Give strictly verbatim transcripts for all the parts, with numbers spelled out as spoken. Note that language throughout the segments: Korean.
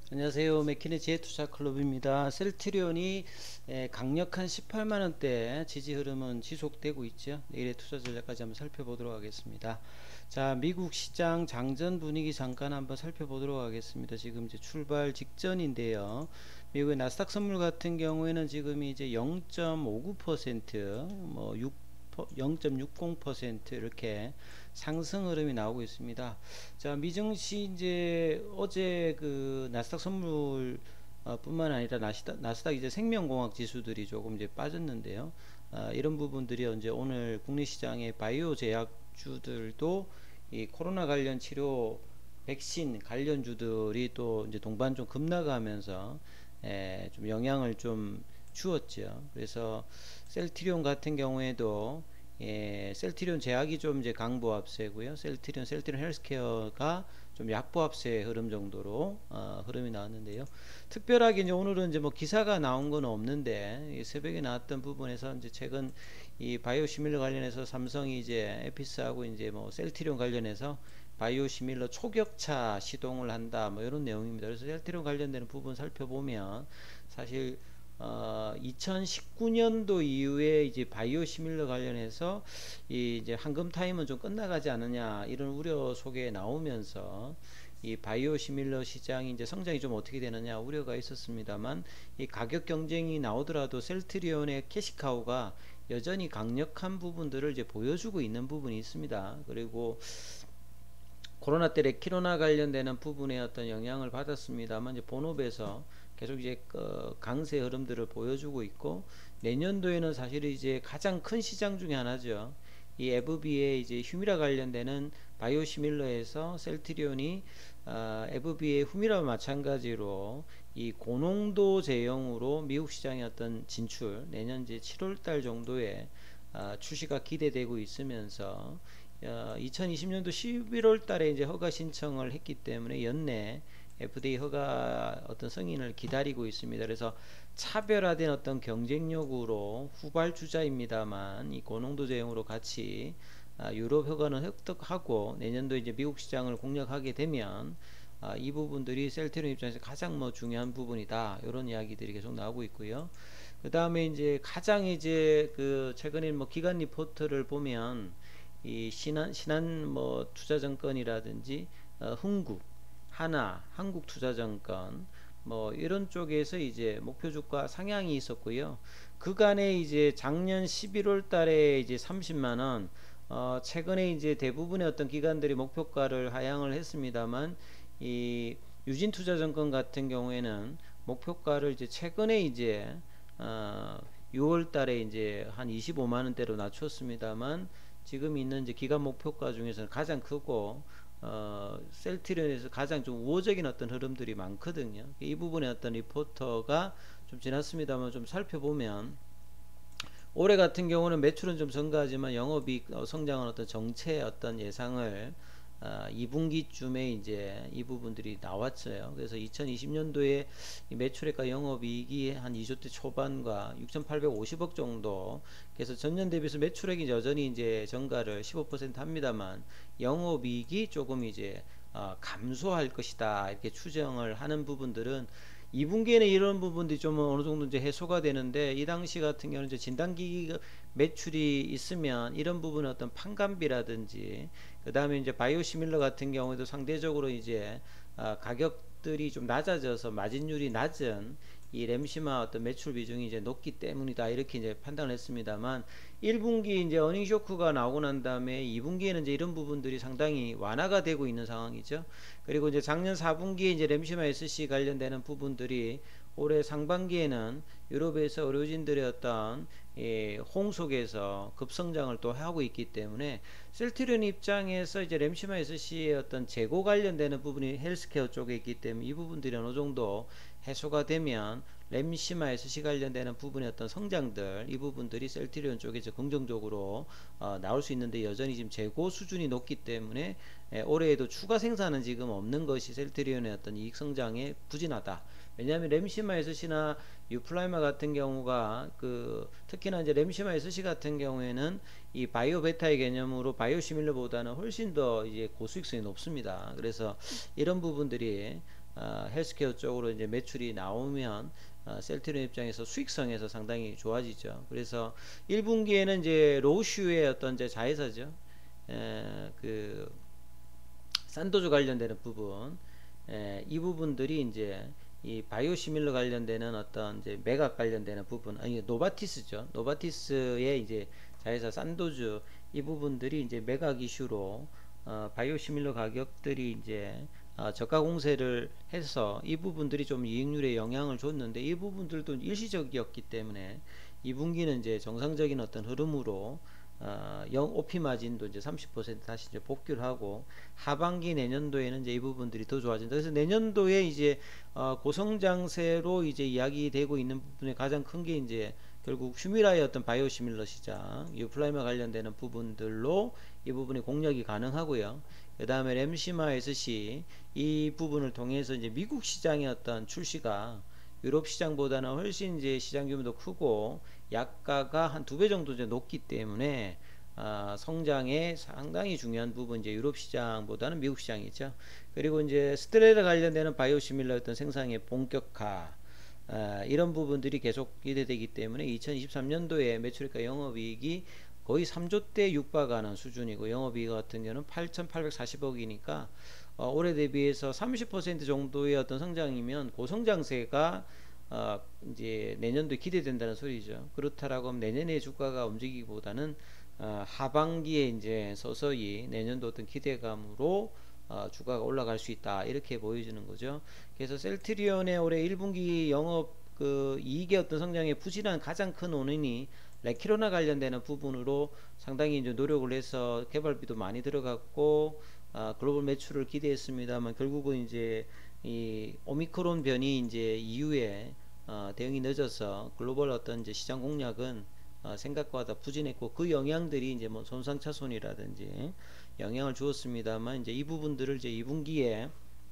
안녕하세요. 맥키네 지혜투자클럽입니다. 셀트리온이 에, 강력한 십팔만 원대 지지 흐름은 지속되고 있죠. 내일의 투자 전략까지 한번 살펴보도록 하겠습니다. 자, 미국 시장 장전 분위기 잠깐 한번 살펴보도록 하겠습니다. 지금 이제 출발 직전인데요. 미국의 나스닥 선물 같은 경우에는 지금 이제 영 점 오구 퍼센트, 뭐 육 영 점 육공 퍼센트 이렇게 상승 흐름이 나오고 있습니다. 자, 미증시 이제 어제 그 나스닥 선물 어, 뿐만 아니라 나스닥, 나스닥 이제 생명공학 지수들이 조금 이제 빠졌는데요. 어, 이런 부분들이 이제 오늘 국내 시장의 바이오 제약주들도 이 코로나 관련 치료 백신 관련주들이 또 이제 동반 좀 급락하면서 에, 좀 영향을 좀 주었죠. 그래서 셀트리온 같은 경우에도 예, 셀트리온 제약이 좀 이제 강보합세고요. 셀트리온, 셀트리온 헬스케어가 좀 약보합세 흐름 정도로 어, 흐름이 나왔는데요. 특별하게 이제 오늘은 이제 뭐 기사가 나온 건 없는데 새벽에 나왔던 부분에서 이제 최근 이 바이오 시밀러 관련해서 삼성이 이제 에피스하고 이제 뭐 셀트리온 관련해서 바이오 시밀러 초격차 시동을 한다 뭐 이런 내용입니다. 그래서 셀트리온 관련되는 부분 살펴보면 사실 어, 이천십구 년도 이후에 이제 바이오 시밀러 관련해서 이 이제 황금 타임은 좀 끝나가지 않느냐 이런 우려 속에 나오면서 이 바이오 시밀러 시장이 이제 성장이 좀 어떻게 되느냐 우려가 있었습니다만 이 가격 경쟁이 나오더라도 셀트리온의 캐시카우가 여전히 강력한 부분들을 이제 보여주고 있는 부분이 있습니다. 그리고 코로나 때 레키로나 관련되는 부분에 어떤 영향을 받았습니다만 이제 본업에서 계속 이제 어, 강세 흐름들을 보여주고 있고 내년도에는 사실 이제 가장 큰 시장 중에 하나죠. 이 에브비의 이제 휴미라 관련되는 바이오시밀러에서 셀트리온이 어, 에브비의 휴미라와 마찬가지로 이 고농도 제형으로 미국 시장의 어떤 진출 내년 이제 칠월달 정도에 어, 출시가 기대되고 있으면서 어, 이천이십 년도 십일월 달에 이제 허가 신청을 했기 때문에 연내 에프디에이 허가 어떤 승인을 기다리고 있습니다. 그래서 차별화된 어떤 경쟁력으로 후발주자입니다만 이 고농도 제형으로 같이 아, 유럽 허가는 획득하고 내년도 이제 미국 시장을 공략하게 되면 아, 이 부분들이 셀트리온 입장에서 가장 뭐 중요한 부분이다. 이런 이야기들이 계속 나오고 있고요. 그 다음에 이제 가장 이제 그 최근에 뭐 기관 리포트를 보면 이 신한 신한 뭐 투자증권이라든지 어, 흥국 하나, 한국투자증권 뭐 이런 쪽에서 이제 목표 주가 상향이 있었고요. 그간에 이제 작년 십일월 달에 이제 삼십만 원, 어 최근에 이제 대부분의 어떤 기관들이 목표가를 하향을 했습니다만 이 유진투자증권 같은 경우에는 목표가를 이제 최근에 이제 어 유월 달에 이제 한 이십오만 원대로 낮췄습니다만 지금 있는 이제 기관 목표가 중에서는 가장 크고 어, 셀트리온에서 가장 좀 우호적인 어떤 흐름들이 많거든요. 이 부분에 어떤 리포터가 좀 지났습니다만 좀 살펴보면 올해 같은 경우는 매출은 좀 증가하지만 영업이익 어, 성장은 어떤 정체의 어떤 예상을 어, 이 분기쯤에 이제 이 부분들이 나왔어요. 그래서 이천이십 년도에 매출액과 영업이익이 한 이 조대 초반과 육천팔백오십억 정도. 그래서 전년 대비해서 매출액이 여전히 이제 증가를 십오 퍼센트 합니다만 영업이익이 조금 이제 어, 감소할 것이다 이렇게 추정을 하는 부분들은 이 분기에는 이런 부분들이 좀 어느 정도 이제 해소가 되는데 이 당시 같은 경우는 이제 진단기기 매출이 있으면 이런 부분은 어떤 판관비라든지 그 다음에 이제 바이오시밀러 같은 경우에도 상대적으로 이제 아, 가격들이 좀 낮아져서 마진율이 낮은 이 램시마 어떤 매출 비중이 이제 높기 때문이다 이렇게 이제 판단을 했습니다만 일 분기 이제 어닝 쇼크가 나오고 난 다음에 이 분기에는 이제 이런 부분들이 상당히 완화가 되고 있는 상황이죠. 그리고 이제 작년 사 분기에 이제 램시마 에스씨 관련되는 부분들이 올해 상반기에는 유럽에서 의료진들의 어떤 예, 홍 속에서 급성장을 또 하고 있기 때문에 셀트리온 입장에서 이제 램시마 에스씨의 어떤 재고 관련되는 부분이 헬스케어 쪽에 있기 때문에 이 부분들이 어느 정도 해소가 되면 램시마 에스씨 관련되는 부분의 어떤 성장들 이 부분들이 셀트리온 쪽에서 긍정적으로 어, 나올 수 있는데 여전히 지금 재고 수준이 높기 때문에 에, 올해에도 추가 생산은 지금 없는 것이 셀트리온의 어떤 이익 성장에 부진하다. 왜냐하면 램시마 에스씨나 유플라이마 같은 경우가 그 특히나 이제 램시마 에스씨 같은 경우에는 이 바이오 베타의 개념으로 바이오 시밀러보다는 훨씬 더 이제 고수익성이 높습니다. 그래서 이런 부분들이 어, 헬스케어 쪽으로 이제 매출이 나오면 어, 셀트리온 입장에서 수익성에서 상당히 좋아지죠. 그래서 일 분기에는 이제 로슈의 어떤 이제 자회사죠. 에, 그 산도주 관련되는 부분, 에, 이 부분들이 이제 이 바이오시밀러 관련되는 어떤 이제 매각 관련되는 부분, 아니 노바티스죠. 노바티스의 이제 자회사 산도주 이 부분들이 이제 매각 이슈로 어, 바이오시밀러 가격들이 이제 어, 저가 공세를 해서 이 부분들이 좀 이익률에 영향을 줬는데 이 부분들도 일시적이었기 때문에 이 분기는 이제 정상적인 어떤 흐름으로 어, 영 오피 마진도 이제 삼십 퍼센트 다시 이제 복귀를 하고 하반기 내년도에는 이제 이 부분들이 더 좋아진다. 그래서 내년도에 이제 어, 고성장세로 이제 이야기되고 있는 부분에 가장 큰 게 이제 결국 휴미라의 어떤 바이오시밀러 시장, 유플라이마 관련되는 부분들로 이 부분이 공략이 가능하고요. 그 다음에 램시마 에스씨 이 부분을 통해서 이제 미국 시장의 어떤 출시가 유럽 시장보다는 훨씬 이제 시장 규모도 크고 약가가 한 두 배 정도 이제 높기 때문에 어, 성장에 상당히 중요한 부분 이제 유럽 시장보다는 미국 시장이죠. 그리고 이제 스테레라 관련되는 바이오시밀러 어떤 생산의 본격화 어, 이런 부분들이 계속 기대되기 때문에 이천이십삼 년도에 매출액과 영업이익이 거의 삼 조대 육박하는 수준이고 영업이익 같은 경우는 팔천팔백사십억이니까 어, 올해 대비해서 삼십 퍼센트 정도의 어떤 성장이면 고성장세가 어, 이제 내년도에 기대된다는 소리죠. 그렇다라고 하면 내년에 주가가 움직이기보다는 어, 하반기에 이제 서서히 내년도 어떤 기대감으로 어, 주가가 올라갈 수 있다 이렇게 보여주는 거죠. 그래서 셀트리온의 올해 일 분기 영업 그 이익의 어떤 성장의 부진한 가장 큰 원인이 레키로나 관련되는 부분으로 상당히 이제 노력을 해서 개발비도 많이 들어갔고 어, 글로벌 매출을 기대했습니다만 결국은 이제 이 오미크론 변이 이제 이후에 어, 대응이 늦어서 글로벌 어떤 이제 시장 공략은 어, 생각보다 부진했고 그 영향들이 이제 뭐 손상차손이라든지 영향을 주었습니다만 이제 이 부분들을 이제 이 분기에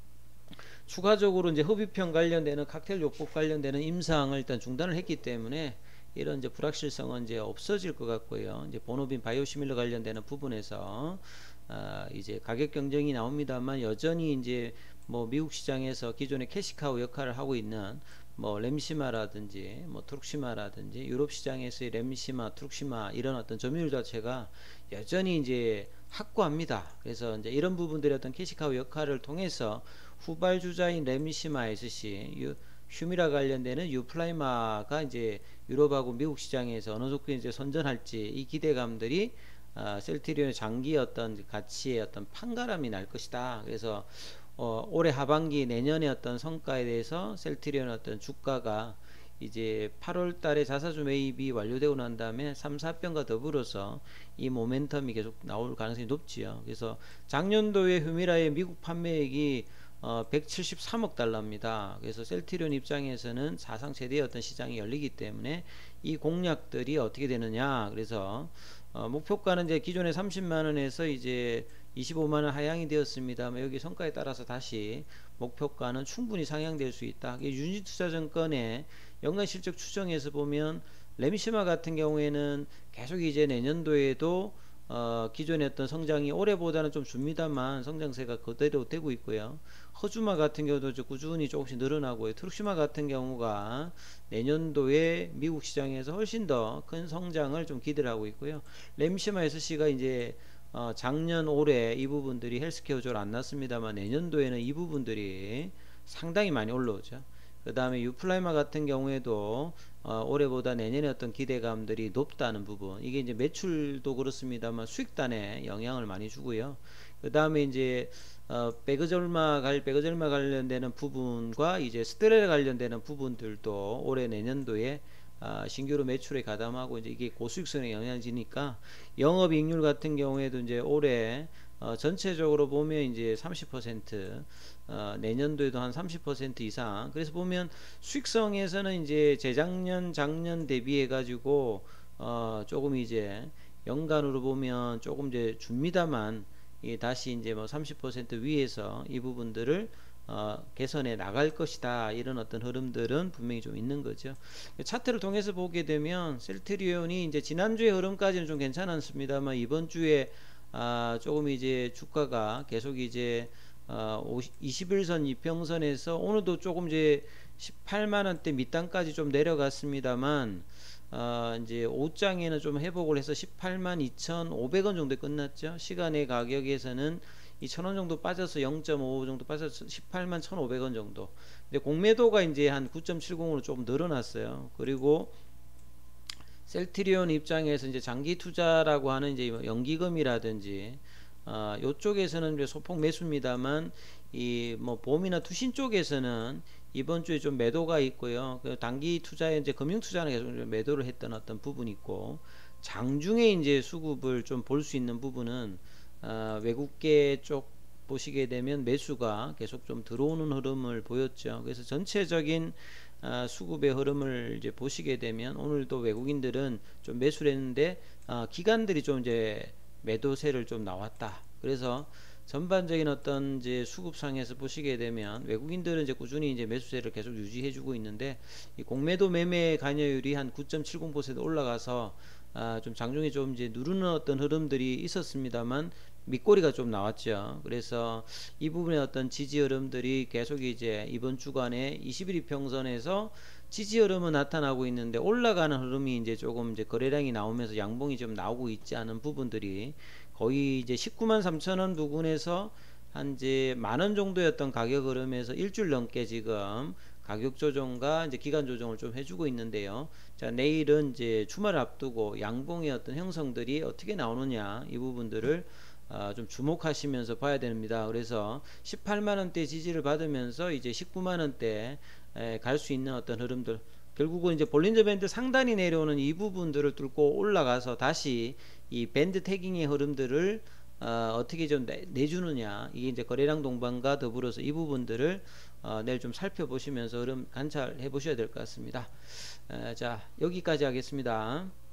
추가적으로 이제 흡입형 관련되는 칵테일 요법 관련되는 임상을 일단 중단을 했기 때문에 이런 이제 불확실성은 이제 없어질 것 같고요. 이제 본업인 바이오시밀러 관련되는 부분에서 어, 이제 가격 경쟁이 나옵니다만 여전히 이제 뭐 미국 시장에서 기존의 캐시카우 역할을 하고 있는 뭐 램시마라든지 뭐 트룩시마라든지 유럽 시장에서의 램시마, 트룩시마 이런 어떤 점유율 자체가 여전히 이제 확고합니다. 그래서 이제 이런 부분들의 어떤 캐시카우 역할을 통해서 후발주자인 램시마 에스씨, 유, 휴미라 관련되는 유플라이마가 이제 유럽하고 미국 시장에서 어느 정도 이제 선전할지 이 기대감들이 어, 셀트리온의 장기 어떤 가치의 어떤 판가람이 날 것이다. 그래서 어, 올해 하반기 내년의 어떤 성과에 대해서 셀트리온의 어떤 주가가 이제 팔월 달에 자사주 매입이 완료되고 난 다음에 삼, 사병과 더불어서 이 모멘텀이 계속 나올 가능성이 높지요. 그래서 작년도에 휴미라의 미국 판매액이 어, 백칠십삼억 달러입니다. 그래서 셀트리온 입장에서는 사상 최대의 어떤 시장이 열리기 때문에 이 공략들이 어떻게 되느냐. 그래서 어, 목표가는 이제 기존의 삼십만 원에서 이제 이십오만 원 하향이 되었습니다만 여기 성과에 따라서 다시 목표가는 충분히 상향될 수 있다. 유니투자증권의 연간 실적 추정에서 보면 램시마 같은 경우에는 계속 이제 내년도에도 어, 기존의 어떤 성장이 올해보다는 좀 줍니다만 성장세가 그대로 되고 있고요. 허주마 같은 경우도 꾸준히 조금씩 늘어나고요. 트룩시마 같은 경우가 내년도에 미국 시장에서 훨씬 더 큰 성장을 좀 기대를 하고 있고요. 램시마 에스씨가 이제 어, 작년 올해 이 부분들이 헬스케어 쪽으로 안 났습니다만 내년도에는 이 부분들이 상당히 많이 올라오죠. 그 다음에 유플라이마 같은 경우에도 어, 올해보다 내년에 어떤 기대감들이 높다는 부분, 이게 이제 매출도 그렇습니다만 수익단에 영향을 많이 주고요. 그 다음에 이제 어, 베그절마 갈 베그절마 관련되는 부분과 이제 스테레라 관련되는 부분들도 올해 내년도에 아, 신규로 매출에 가담하고 이제 이게 고수익성에 영향을 지니까 영업이익률 같은 경우에도 이제 올해 어, 전체적으로 보면 이제 삼십 퍼센트 어, 내년도에도 한 삼십 퍼센트 이상. 그래서 보면 수익성에서는 이제 재작년 작년 대비해 가지고 어, 조금 이제 연간으로 보면 조금 이제 줍니다만 이 다시 이제 뭐 삼십 퍼센트 위에서 이 부분들을 어, 개선해 나갈 것이다. 이런 어떤 흐름들은 분명히 좀 있는 거죠. 차트를 통해서 보게 되면 셀트리온이 이제 지난주의 흐름까지는 좀 괜찮았습니다만 이번 주에 아, 조금 이제 주가가 계속 이제 어, 이십 일선 이평선에서 오늘도 조금 이제 십팔만 원대 밑단까지 좀 내려갔습니다만 어, 이제 오장에는 좀 회복을 해서 십팔만 이천오백 원 정도에 끝났죠. 시간의 가격에서는 이천 원 정도 빠져서 영 점 오오 정도 빠져서 십팔만 천오백 원 정도. 근데 공매도가 이제 한 구 점 칠공으로 조금 늘어났어요. 그리고 셀트리온 입장에서 이제 장기 투자라고 하는 이제 연기금이라든지 어, 요쪽에서는 이제 소폭 매수입니다만 이 뭐 보험이나 투신 쪽에서는 이번 주에 좀 매도가 있고요. 그 단기 투자에 이제 금융 투자는 계속 매도를 했던 어떤 부분이 있고, 장중에 이제 수급을 좀 볼 수 있는 부분은 어, 외국계 쪽 보시게 되면 매수가 계속 좀 들어오는 흐름을 보였죠. 그래서 전체적인 어, 수급의 흐름을 이제 보시게 되면 오늘도 외국인들은 좀 매수를 했는데 어, 기관들이 좀 이제 매도세를 좀 나왔다. 그래서 전반적인 어떤 이제 수급상에서 보시게 되면 외국인들은 이제 꾸준히 이제 매수세를 계속 유지해주고 있는데, 이 공매도 매매 관여율이 한 구 점 칠공 퍼센트 올라가서 아, 좀 장중에 좀 이제 누르는 어떤 흐름들이 있었습니다만 밑꼬리가 좀 나왔죠. 그래서 이 부분의 어떤 지지 흐름들이 계속 이제 이번 주간에 이십 일 이평선에서 지지 흐름은 나타나고 있는데, 올라가는 흐름이 이제 조금 이제 거래량이 나오면서 양봉이 좀 나오고 있지 않은 부분들이 거의 이제 십구만 삼천 원 부근에서 한 이제 만원 정도였던 가격 흐름에서 일주일 넘게 지금 가격 조정과 이제 기간 조정을 좀 해주고 있는데요. 자, 내일은 이제 주말 앞두고 양봉의 어떤 형성들이 어떻게 나오느냐, 이 부분들을 어, 좀 주목하시면서 봐야 됩니다. 그래서 십팔만 원대 지지를 받으면서 이제 십구만 원대 갈 수 있는 어떤 흐름들, 결국은 이제 볼린저 밴드 상단이 내려오는 이 부분들을 뚫고 올라가서 다시 이 밴드 태깅의 흐름들을 어, 어떻게 좀 내, 내주느냐, 이게 이제 거래량 동반과 더불어서 이 부분들을 어, 내일 좀 살펴보시면서 흐름 관찰해 보셔야 될 것 같습니다. 에, 자, 여기까지 하겠습니다.